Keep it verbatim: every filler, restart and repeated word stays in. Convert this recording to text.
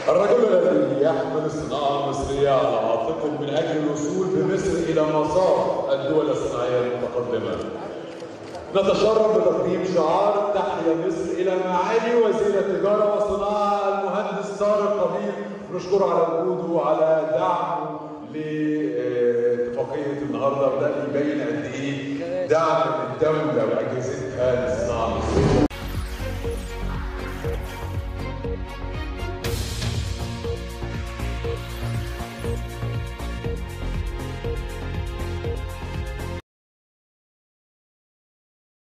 الرجل الذي يحمل الصناعة المصرية على عاتقه من أجل الوصول بمصر إلى مسار الدول الصناعية المتقدمة. نتشرف بتقديم شعار تحيا مصر إلى معالي وزير التجارة والصناعة المهندس طارق قبيل، نشكره على وجوده وعلى دعمه لاتفاقية النهارده، وده يبين قد إيه دعم الدولة وأجهزتها للصناعة المصرية.